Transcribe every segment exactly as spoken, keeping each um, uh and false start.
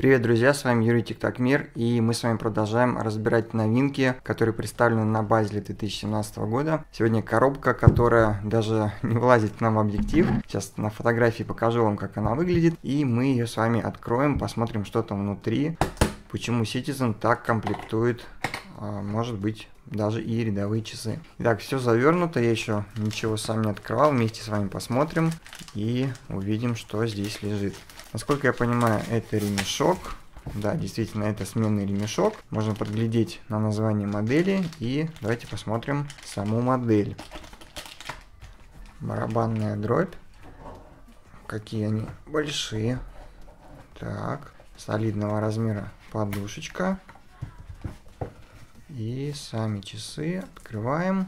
Привет, друзья, с вами Юрий Тик-Так Мир, и мы с вами продолжаем разбирать новинки, которые представлены на Базеле две тысячи семнадцатого года. Сегодня коробка, которая даже не влазит к нам в объектив. Сейчас на фотографии покажу вам, как она выглядит, и мы ее с вами откроем, посмотрим, что там внутри, почему Citizen так комплектует, может быть, даже и рядовые часы. Итак, все завернуто, я еще ничего сам не открывал, вместе с вами посмотрим и увидим, что здесь лежит. Насколько я понимаю, это ремешок. Да, действительно, это сменный ремешок. Можно подглядеть на название модели. И давайте посмотрим саму модель. Барабанная дробь. Какие они большие. Так, солидного размера подушечка. И сами часы открываем.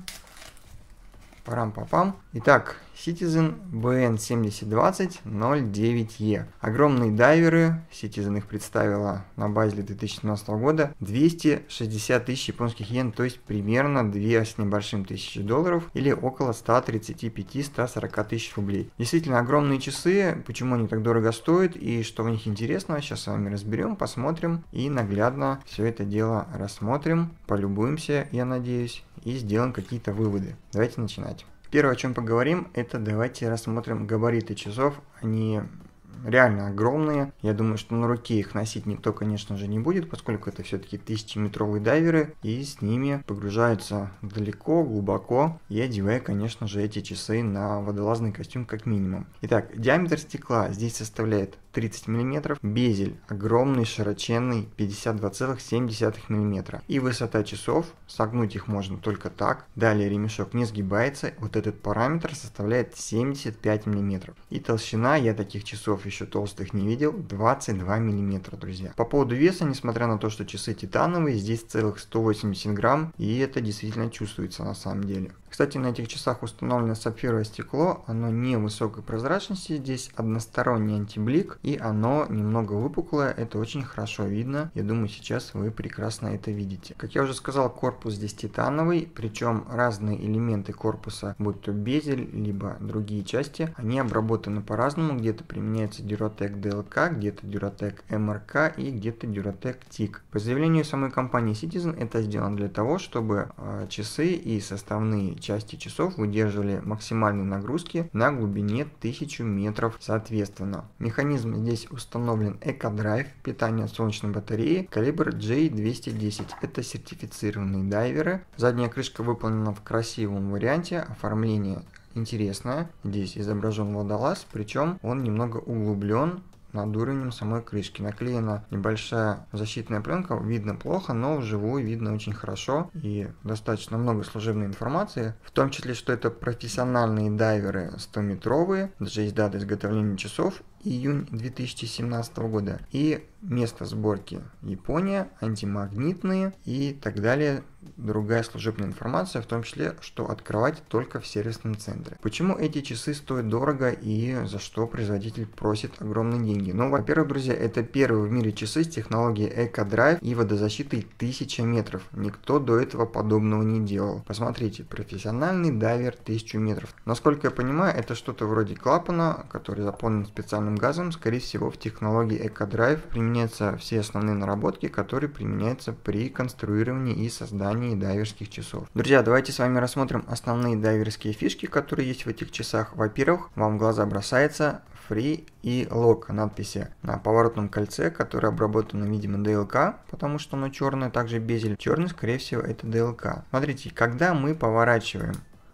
Парам-папам. Итак, Citizen би эн семьдесят двадцать ноль девять и. Огромные дайверы. Citizen их представила на Базеле две тысячи семнадцатого года. двести шестьдесят тысяч японских йен, то есть примерно две с небольшим тысячи долларов или около ста тридцати пяти — ста сорока тысяч рублей. Действительно огромные часы. Почему они так дорого стоят и что в них интересного, сейчас с вами разберем, посмотрим и наглядно все это дело рассмотрим, полюбуемся, я надеюсь, и сделаем какие-то выводы. Давайте начинать. Первое, о чем поговорим, это давайте рассмотрим габариты часов. Они реально огромные. Я думаю, что на руке их носить никто, конечно же, не будет, поскольку это все-таки тысячеметровые дайверы, и с ними погружаются далеко, глубоко, и одевая, конечно же, эти часы на водолазный костюм как минимум. Итак, диаметр стекла здесь составляет тридцать миллиметров, безель огромный, широченный, пятьдесят два целых семь десятых миллиметра. И высота часов, согнуть их можно только так. Далее ремешок не сгибается, вот этот параметр составляет семьдесят пять миллиметров. И толщина, я таких часов еще толстых не видел, двадцать два миллиметра, друзья. По поводу веса, несмотря на то, что часы титановые, здесь целых сто восемьдесят грамм, и это действительно чувствуется на самом деле. Кстати, на этих часах установлено сапфировое стекло, оно не высокой прозрачности, здесь односторонний антиблик, и оно немного выпуклое, это очень хорошо видно, я думаю, сейчас вы прекрасно это видите. Как я уже сказал, корпус здесь титановый, причем разные элементы корпуса, будь то безель, либо другие части, они обработаны по-разному, где-то применяется Duratec ди эл кей, где-то Duratec эм эр кей и где-то Duratec тик. По заявлению самой компании Citizen, это сделано для того, чтобы э, часы и составные части часов выдерживали максимальные нагрузки на глубине тысячи метров соответственно. Механизм здесь установлен Eco-Drive, питание от солнечной батареи, калибр джей двести десять. Это сертифицированные дайверы. Задняя крышка выполнена в красивом варианте, оформление интересное. Здесь изображен водолаз, причем он немного углублен над уровнем самой крышки. Наклеена небольшая защитная пленка, видно плохо, но вживую видно очень хорошо и достаточно много служебной информации, в том числе, что это профессиональные дайверы стометровые, даже есть дата изготовления часов, июнь две тысячи семнадцатого года, и место сборки Япония, антимагнитные и так далее, другая служебная информация, в том числе, что открывать только в сервисном центре. Почему эти часы стоят дорого и за что производитель просит огромные деньги? Ну, во-первых, друзья, это первые в мире часы с технологией Eco-Drive и водозащитой тысяча метров. Никто до этого подобного не делал. Посмотрите, профессиональный дайвер тысячу метров. Насколько я понимаю, это что-то вроде клапана, который заполнен специальным газом. Скорее всего, в технологии Eco-Drive применяются все основные наработки, которые применяются при конструировании и создании дайверских часов. Друзья, давайте с вами рассмотрим основные дайверские фишки, которые есть в этих часах. Во-первых, вам в глаза бросается Free и Lock надписи на поворотном кольце, которое обработано, видимо, ди эл кей, потому что оно черное, также безель черный, скорее всего, это ди эл кей. Смотрите, когда мы поворачиваем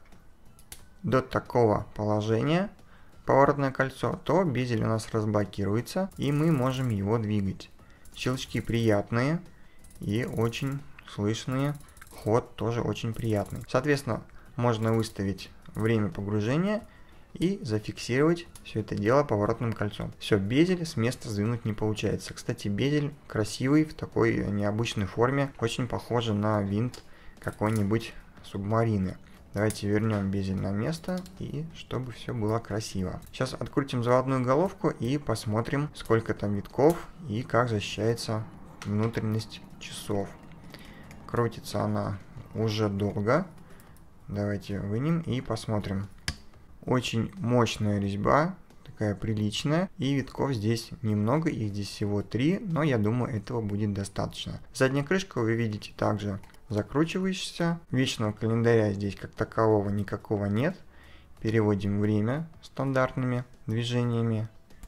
до такого положения поворотное кольцо, то безель у нас разблокируется, и мы можем его двигать. Щелчки приятные и очень слышные, ход тоже очень приятный. Соответственно, можно выставить время погружения и зафиксировать все это дело поворотным кольцом. Все, безель с места сдвинуть не получается. Кстати, безель красивый, в такой необычной форме, очень похоже на винт какой-нибудь субмарины. Давайте вернем безель на место, и чтобы все было красиво. Сейчас открутим заводную головку и посмотрим, сколько там витков и как защищается внутренность часов. Крутится она уже долго. Давайте вынем и посмотрим. Очень мощная резьба, такая приличная, и витков здесь немного, их здесь всего три, но я думаю, этого будет достаточно. Задняя крышка вы видите также закручивающаяся, вечного календаря здесь как такового никакого нет. Переводим время стандартными движениями,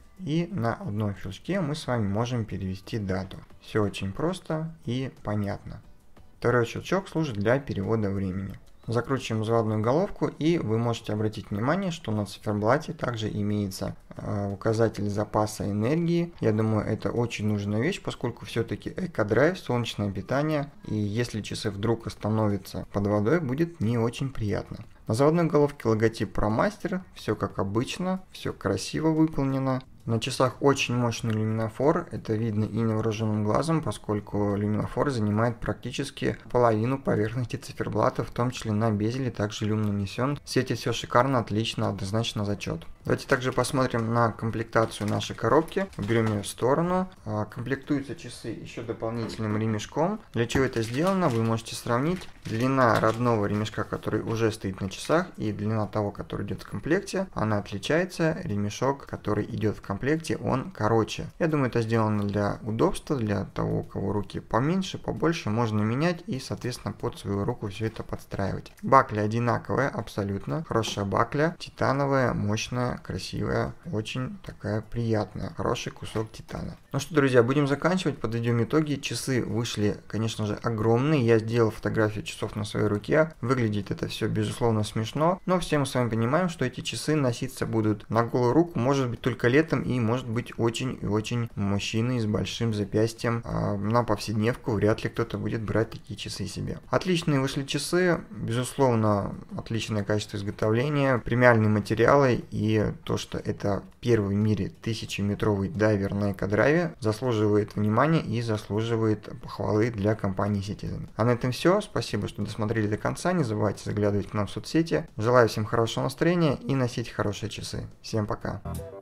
и на одном щелчке мы с вами можем перевести дату. Все очень просто и понятно. Второй щелчок служит для перевода времени. Закручиваем заводную головку, и вы можете обратить внимание, что на циферблате также имеется э, указатель запаса энергии. Я думаю, это очень нужная вещь, поскольку все-таки экодрайв, солнечное питание, и если часы вдруг остановятся под водой, будет не очень приятно. На заводной головке логотип ProMaster, все как обычно, все красиво выполнено. На часах очень мощный люминофор, это видно и невооруженным глазом, поскольку люминофор занимает практически половину поверхности циферблата, в том числе на безеле также люм нанесен. Светит все шикарно, отлично, однозначно зачет. Давайте также посмотрим на комплектацию нашей коробки. Уберем ее в сторону. Комплектуются часы еще дополнительным ремешком. Для чего это сделано, вы можете сравнить длина родного ремешка, который уже стоит на часах, и длина того, который идет в комплекте. Она отличается. Ремешок, который идет в комплекте, он короче. Я думаю, это сделано для удобства, для того, у кого руки поменьше, побольше, можно менять и, соответственно, под свою руку все это подстраивать. Бакля одинаковая, абсолютно. Хорошая бакля, титановая, мощная, красивая, очень такая приятная, хороший кусок титана. Ну что, друзья, будем заканчивать, подведем итоги. Часы вышли, конечно же, огромные. Я сделал фотографию часов на своей руке. Выглядит это все, безусловно, смешно, но все мы с вами понимаем, что эти часы носиться будут на голую руку, может быть, только летом, и может быть очень и очень мужчиной с большим запястьем. А на повседневку вряд ли кто-то будет брать такие часы себе. Отличные вышли часы, безусловно, отличное качество изготовления, премиальные материалы, и то, что это первый в мире тысячеметровый дайвер на экодрайве, заслуживает внимания и заслуживает похвалы для компании Citizen. А на этом все. Спасибо, что досмотрели до конца. Не забывайте заглядывать к нам в соцсети. Желаю всем хорошего настроения и носить хорошие часы. Всем пока.